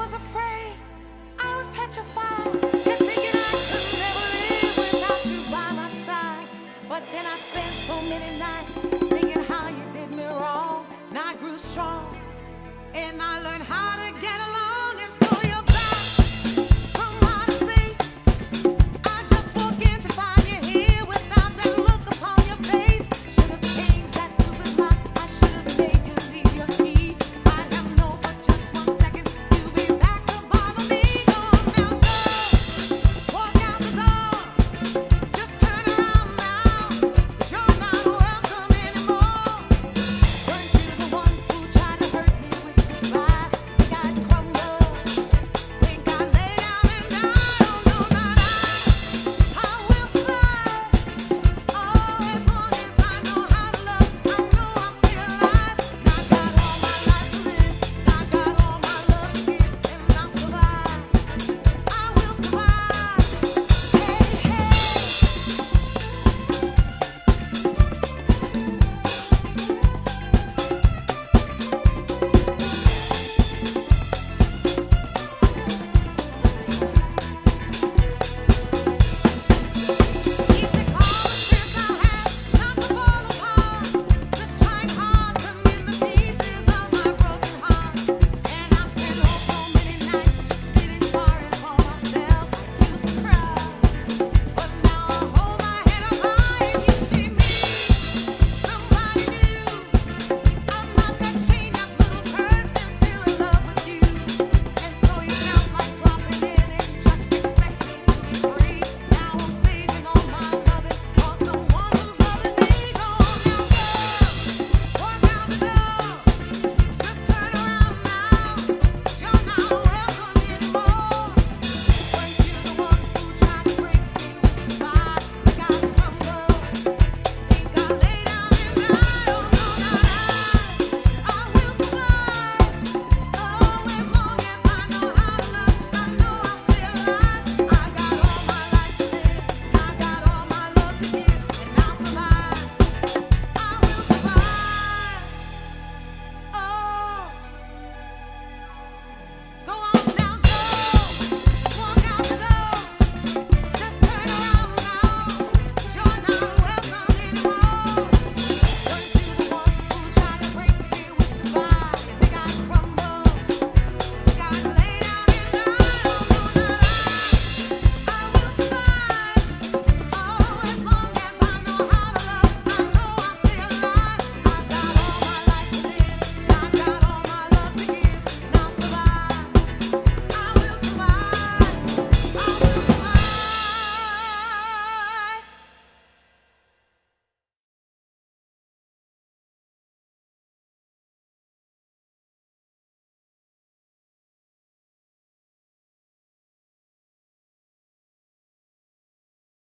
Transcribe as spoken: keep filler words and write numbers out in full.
was afraid, I was petrified, kept thinking I could never live without you by my side. But then I spent so many nights thinking how you did me wrong. Now I grew strong, and I learned how to get along.